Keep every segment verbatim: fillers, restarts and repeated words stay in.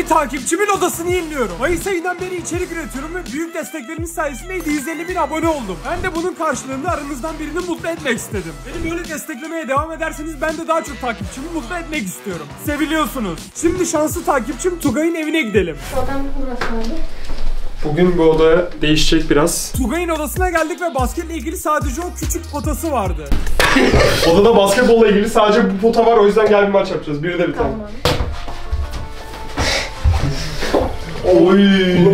takipçimin odasını yeniliyorum. Mayıs ayından beri içerik üretiyorum ve büyük destekleriniz sayesinde yüz elli bin abone oldum. Ben de bunun karşılığında aranızdan birini mutlu etmek istedim. Beni böyle desteklemeye devam ederseniz ben de daha çok takipçimi mutlu etmek istiyorum. Seviliyorsunuz. Şimdi şanslı takipçim Tugay'ın evine gidelim. Adam burası abi. Bugün bu odaya değişecek biraz. Tugay'ın odasına geldik ve basketle ilgili sadece o küçük potası vardı. Odada basketbolla ilgili sadece bu pota var, o yüzden gel bir maç yapacağız. Biri de bir tane. Tamam. Oy.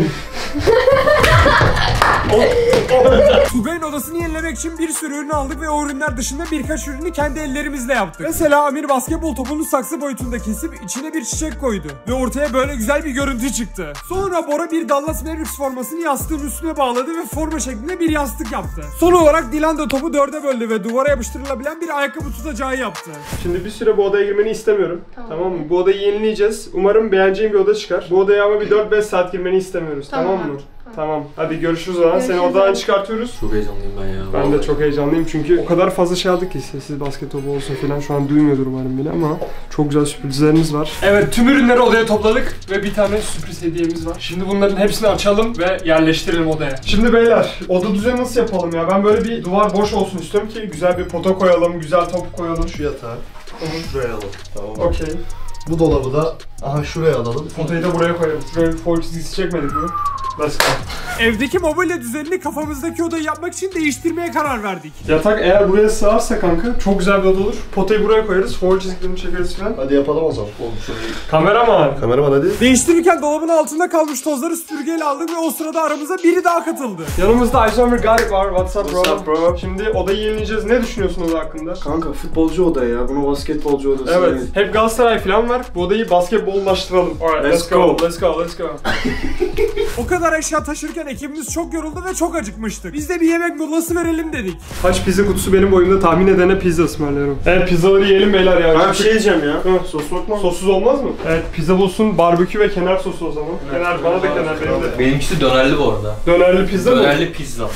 Tugay'ın odasını yenilemek için bir sürü ürün aldık ve o ürünler dışında birkaç ürünü kendi ellerimizle yaptık. Mesela Amir basketbol topunu saksı boyutunda kesip içine bir çiçek koydu ve ortaya böyle güzel bir görüntü çıktı. Sonra Bora bir Dallas Mavericks formasını yastığın üstüne bağladı ve forma şeklinde bir yastık yaptı. Son olarak Dilan da topu dörde böldü ve duvara yapıştırılabilen bir ayakkabı tutacağı yaptı. Şimdi bir süre bu odaya girmeni istemiyorum. Tamam, tamam mı? Bu odayı yenileyeceğiz. Umarım beğeneceğin bir oda çıkar. Bu odaya ama bir dört beş saat girmeni istemiyoruz. Tamam, tamam mı? Tamam. Hadi görüşürüz o zaman. Seni odadan çıkartıyoruz. Çok heyecanlıyım ben ya. Ben de çok heyecanlıyım çünkü o kadar fazla şey aldık ki sessiz basketbol olsun falan. Şu an duymuyordur umarım beni ama çok güzel sürprizlerimiz var. Evet, tüm ürünleri odaya topladık ve bir tane sürpriz hediyemiz var. Şimdi bunların hepsini açalım ve yerleştirelim odaya. Şimdi beyler, oda düzeni nasıl yapalım ya? Ben böyle bir duvar boş olsun istiyorum ki güzel bir pota koyalım, güzel top koyalım. Şu yatağı şuraya alalım. Tamam. Okey. Bu dolabı da aha şuraya alalım. Potayı da buraya koyalım. Şuraya bir foil çizgisi çekmedik mi? Let's go. Evdeki mobilya düzenini kafamızdaki odayı yapmak için değiştirmeye karar verdik. Yatak eğer buraya sığarsa kanka çok güzel bir oda olur. Potayı buraya koyarız, foil çizgilerini çekeriz falan. Hadi yapalım o zaman. Oğlum şurayı. Kameraman. Kameraman hadi. Değiştirirken dolabın altında kalmış tozları süpürgeyle aldık ve o sırada aramıza biri daha katıldı. Yanımızda Ayşemir Garip var. What's up bro? What's up bro? Şimdi odayı yenileyeceğiz. Ne düşünüyorsun oda hakkında? Kanka futbolcu oda ya. Bunu basketbolcu odası. Evet. Değil. Hep Galatasaray falan var. Bu odayı basketbollaştıralım. Alright, let's, let's go. go. Let's go. Let's go. O kadar eşya taşırken ekibimiz çok yoruldu ve çok acıkmıştık. Biz de bir yemek molası verelim dedik. Kaç pizza kutusu benim boyumda tahmin edene pizza ısmarlıyorum. Evet, pizzaları yiyelim beyler ya. Ben bir şey diyeceğim ya. Hı. Sos sokma. Sossuz olmaz mı? Evet, pizza bulsun, barbekü ve kenar sosu o zaman. Evet, kenar bana da kenar benim de. Benimkisi dönerli bu arada. Dönerli pizza mı? Dönerli pizza.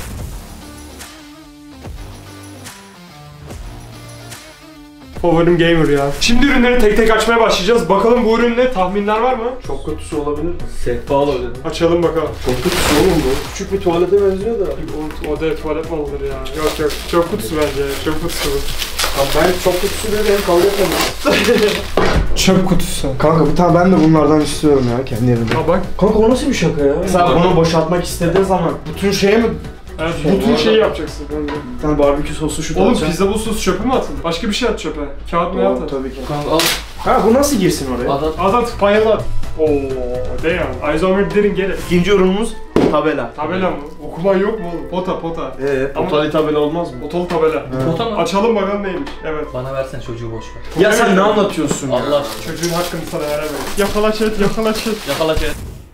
Favorim gamer ya. Şimdi ürünleri tek tek açmaya başlayacağız. Bakalım bu ürün ne? Tahminler var mı? Çok kötüsü olabilir mi? Sehpalı öyle. Açalım bakalım. Çok kötüsü oğlum bu. Küçük bir tuvalete benziyor da. O, o da tuvalet mi olur ya? Yok yok. Çok kutusu bence. Çok kutusu bu. Ben çok kötüsü bir benim kavga etmedim. Çöp kutusu. Kanka bir tane ben de bunlardan istiyorum ya kendi evimde. Ha bak. Kanka o nasıl bir şaka ya? Mesela bunu boşaltmak istediğin zaman bütün şeye mi? Evet, bütün şeyi yapacaksın. Bir tane barbekü sosu şu. Oğlum pizza bu sos çöpü mü atın? Başka bir şey at çöpe. Kağıt mı at? Tabii ki. Kanka al. Ha bu nasıl girsin oraya? Adat. Adat payala. Ooo damn. Ayzomer derin gelin. İkinci ürünümüz tabela. Tabela mı? Okuman yok mu oğlum? Pota pota. Eee potalı tabela olmaz mı? Otalı tabela. Pota mı? Açalım bakalım neymiş. Evet. Bana versen çocuğu boş ver. Ya sen ne anlatıyorsun ya? Allah aşkına. Çocuğun hakkını sana veremeyiz. Yakala chat, yakala chat. Yakala chat.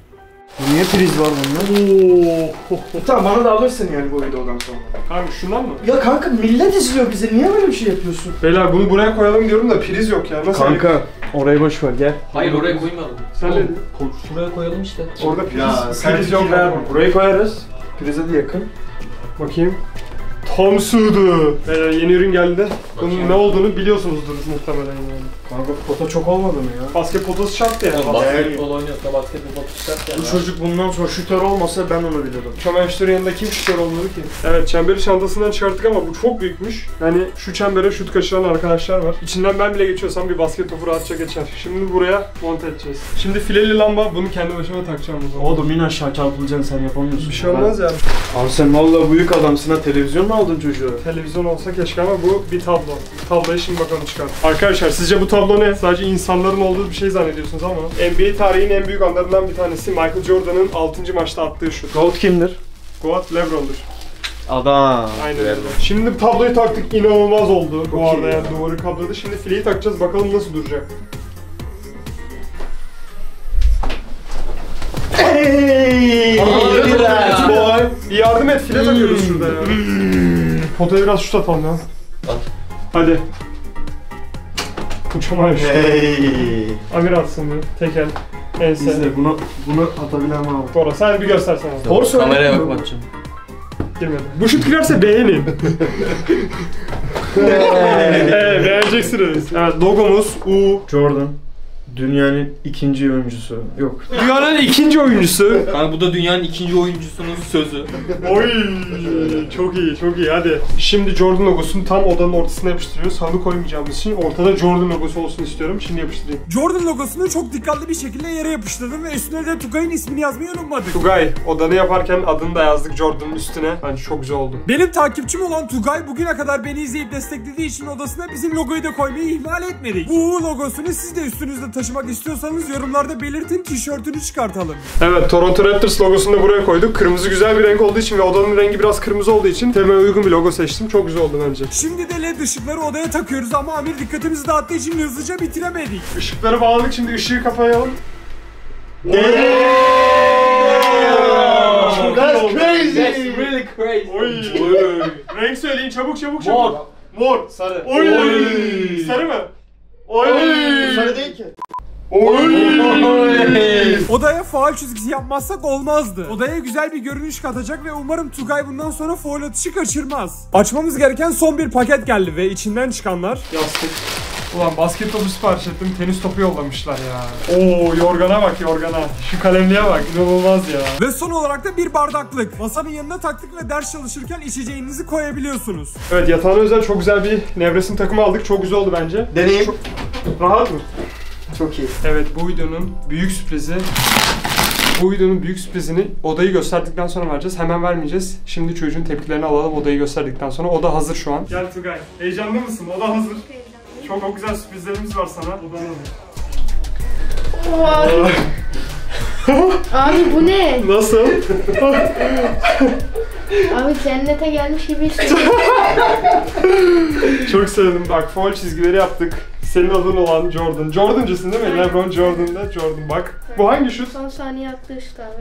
Niye priz var bunda? Ooo. Tamam bana da alırsın yani bu videodan sonra. Kanka şundan mı? Ya kanka millet izliyor bizi. Niye böyle bir şey yapıyorsun? Beyler bunu buraya koyalım diyorum da priz yok ya. Nasıl? Kanka orayı boş ver gel. Hayır oraya koymadım. Sen ne dedin? Şuraya koyalım işte. Orada priz, Ya sen priz yok. fikir verme. Burayı koyarız. Prize de yakın. Bakayım. Tam sığdı. Beyler yeni ürün geldi. Bunun ne olduğunu biliyorsunuzdur muhtemelen yani. Kanka pota çok olmadı mı ya? Basket potası şarttı yani. Oğlum basketbol oynuyorsa basketbol potası yap yani. Bu çocuk bundan sonra şutör olmasa ben onu bilirdim. Çamaşır yanında kim şutör olmalı ki? Evet, çemberi çantasından çıkarttık ama bu çok büyükmüş. Yani şu çembere şut kaçıran arkadaşlar var. İçinden ben bile geçiyorsam bir basket topu rahatça geçer. Şimdi buraya monte edeceğiz. Şimdi fileli lamba, bunu kendi başıma takacağım o zaman. Oğlum in aşağı çarpılacaksın sen yapamıyorsun. Bir şey olmaz yani. Abi sen valla büyük adamsın ha, televizyon mu aldın çocuğa? Televizyon olsa keşke ama bu bir tablo. Tabloyu şimdi bakalım çıkar. Arkadaşlar sizce bu tablo ne? Sadece insanların olduğu bir şey zannediyorsunuz ama N B A tarihinin en büyük anlarından bir tanesi Michael Jordan'ın altıncı maçta attığı şut. Goat kimdir? Goat LeBron'dur. Adam. Aynen öyle. Şimdi tabloyu taktık, inanılmaz oldu. Çok Bu arada iyi yani duvarı kapladı. Şimdi fileyi takacağız, bakalım nasıl duracak. Hey! Relax boy. Bir yardım et, file takıyoruz şurada ya. Potaya biraz şut atalım ya. At. Hadi. Uçamaymış. Hey! Amir atsın bir. Tekel. Ense. İzle bunu bunu atabilen mi abi? Bora sen bir göstersene. Doğru söyle. Kameraya bak bakacağım. Girmedi. Bu şut girerse beğenin. Evet, beğeneceksiniz. Evet, logomuz U. Jordan. Dünyanın ikinci oyuncusu. Yok. Dünyanın ikinci oyuncusu. Kanka bu da dünyanın ikinci oyuncusunun sözü. Oy, çok iyi, çok iyi. Hadi. Şimdi Jordan logosunu tam odanın ortasına yapıştırıyoruz. Halı koymayacağımız için ortada Jordan logosu olsun istiyorum. Şimdi yapıştırayım. Jordan logosunu çok dikkatli bir şekilde yere yapıştırdım ve üstüne de Tugay'ın ismini yazmayı unutmadık. Tugay, odanı yaparken adını da yazdık Jordan'ın üstüne. Bence çok güzel oldu. Benim takipçim olan Tugay bugüne kadar beni izleyip desteklediği için odasına bizim logoyu da koymayı ihmal etmedik. Bu logosunu siz de üstünüzde taşımak istiyorsanız yorumlarda belirtin, tişörtünü çıkartalım. Evet, Toronto Raptors logosunu da buraya koyduk. Kırmızı güzel bir renk olduğu için ve odanın rengi biraz kırmızı olduğu için temel uygun bir logo seçtim. Çok güzel oldu bence. Şimdi de led ışıkları odaya takıyoruz ama Amir dikkatimizi dağıttığı için hızlıca bitiremedik. Işıkları bağladık, şimdi ışığı kapayalım. That's crazy. That's really crazy. Oy. Renk söyleyin çabuk çabuk çabuk. Mor. Mor. Sarı. Oy. Oy. Sarı mı? Oy. Sarı değil ki. Oy. Odaya faul çizgisi yapmazsak olmazdı. Odaya güzel bir görünüş katacak ve umarım Tugay bundan sonra faul atışı kaçırmaz. Açmamız gereken son bir paket geldi ve içinden çıkanlar yastık. Ulan basket topu sipariş ettim, tenis topu yollamışlar ya. Oo, yorgana bak yorgana. Şu kalemliğe bak, inanılmaz ya. Ve son olarak da bir bardaklık. Masanın yanına taktık ve ders çalışırken içeceğinizi koyabiliyorsunuz. Evet, yatağına özel çok güzel bir nevresim takımı aldık. Çok güzel oldu bence. Deneyim. Çok... Rahat mı? Çok iyi. Evet, bu videonun büyük sürprizi. Bu videonun büyük sürprizini odayı gösterdikten sonra vereceğiz. Hemen vermeyeceğiz. Şimdi çocuğun tepkilerini alalım odayı gösterdikten sonra. Oda hazır şu an. Gel Tugay. Heyecanlı mısın? Oda hazır. Çok çok güzel sürprizlerimiz var sana. Abi bu ne? Nasıl? Abi cennete gelmiş gibi hissediyorum. Çok sevdim. Bak faul çizgileri yaptık. Senin adın olan Jordan. Jordan'cısın değil mi? LeBron Jordan'da Jordan bak. Bu hangi şut? Son saniye attı işte abi.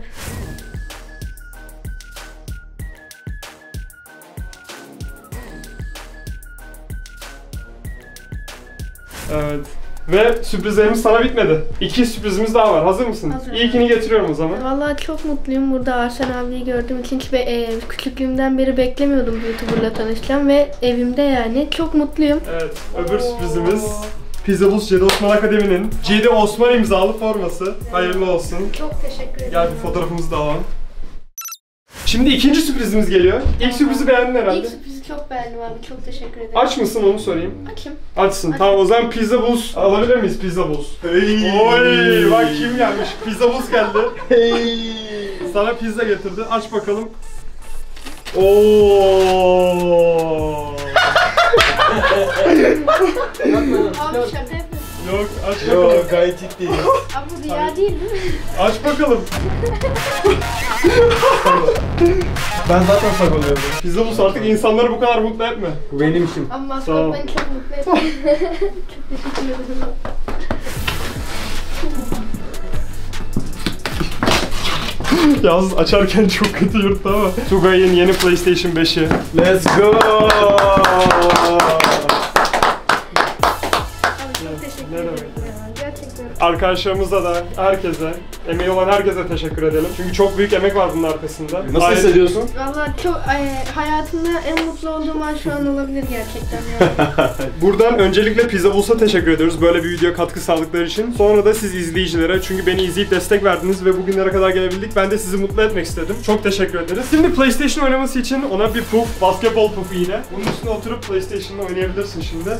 Evet. Ve sürprizlerimiz sana bitmedi. İki sürprizimiz daha var. Hazır mısın? Hazırım. İlkini getiriyorum o zaman. Vallahi çok mutluyum burada Arsen abiyi gördüğüm için. Çünkü e, küçüklüğümden beri beklemiyordum bu YouTuber'la tanışacağım ve evimde yani. Çok mutluyum. Evet. Öbür sürprizimiz Pizzabuz Cedi Osman Akademi'nin Cedi Osman imzalı forması. Hayırlı olsun. Çok teşekkür ederim. Gel bir fotoğrafımızı da alalım. Şimdi ikinci sürprizimiz geliyor. İlk sürprizi beğendin herhalde. İlk sürprizi çok beğendim abi. Çok teşekkür ederim. Aç mısın onu sorayım. Açım. Açsın. Aç. Tamam o zaman Pizzabuz alabilir miyiz Pizzabuz? Hey. Oy bak kim gelmiş. Pizzabuz geldi. Hey. Sana pizza getirdi. Aç bakalım. Oo. Abi şaka yapıyorsun. Yok aç bakalım. Yok gayet ciddi. Abi bu rüya değil değil mi? Aç bakalım. Ben zaten saklanıyorum. Pizzabuz artık insanları bu kadar mutlu etme. Bu benim işim. Ama Sağ maskot ol. beni çok mutlu etti. Çok teşekkür ederim. Yalnız açarken çok kötü yırttı ama. Tugay'ın yeni PlayStation beşi. Let's go. Abi çok teşekkür Ne ederim demek? ya. Gerçekten. Arkadaşlarımıza da, herkese, emeği olan herkese teşekkür edelim. Çünkü çok büyük emek var bunun arkasında. Nasıl Aile- hissediyorsun? Valla çok e, hayatımda en mutlu olduğum an şu an olabilir gerçekten yani. Buradan öncelikle Pizzabuz'a teşekkür ediyoruz böyle bir video katkı sağladıkları için. Sonra da siz izleyicilere, çünkü beni izleyip destek verdiniz ve bugünlere kadar gelebildik. Ben de sizi mutlu etmek istedim. Çok teşekkür ederiz. Şimdi PlayStation oynaması için ona bir puf, basketbol pufu yine. Bunun üstüne oturup PlayStation'la oynayabilirsin şimdi.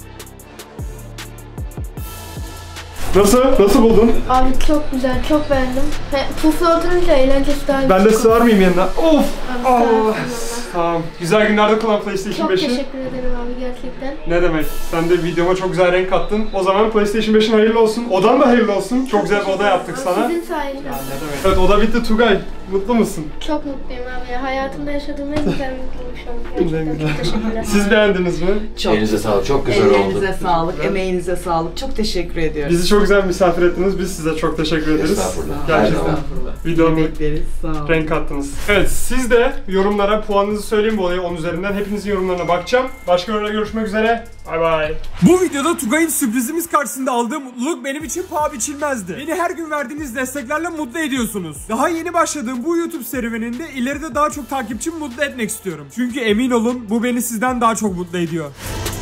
Nasıl? Nasıl buldun? Abi çok güzel, çok beğendim. He, pufla oturunca eğlencesi daha Ben de sığar mıyım yanına? Of! Abi, Allah! sağ Tamam. Güzel günlerde kullan PlayStation Çok beşi. teşekkür ederim abi gerçekten. Ne demek? Sen de videoma çok güzel renk kattın. O zaman PlayStation beşin hayırlı olsun. Odan da hayırlı olsun. Çok güzel bir oda yaptık Abi, sana. Sizin sayenizde. Ne demek? Evet, oda bitti Tugay. Mutlu musun? Çok mutluyum abi. Ya. Hayatımda yaşadığım en güzel mutluluk şu an. Ne Gerçekten güzel. çok teşekkürler. Siz beğendiniz mi? Çok Elinize sağlık. Çok güzel Ellerinize oldu. sağlık, emeğinize sağlık. Çok teşekkür ediyoruz. Bizi çok güzel misafir ettiniz. Biz size çok teşekkür ederiz. Estağfurullah. Gerçekten. Estağfurullah. Videomu Bekleriz, sağ olun. renk kattınız. Evet, siz de yorumlara puanınızı söyleyin bu olaya on üzerinden. Hepinizin yorumlarına bakacağım. Başka yorumda görüşmek üzere. Bay bay. Bu videoda Tugay'ın sürprizimiz karşısında aldığı mutluluk benim için paha biçilmezdi. Beni her gün verdiğiniz desteklerle mutlu ediyorsunuz. Daha yeni başladığım bu YouTube serüveninde ileride daha çok takipçimi mutlu etmek istiyorum. Çünkü emin olun bu beni sizden daha çok mutlu ediyor.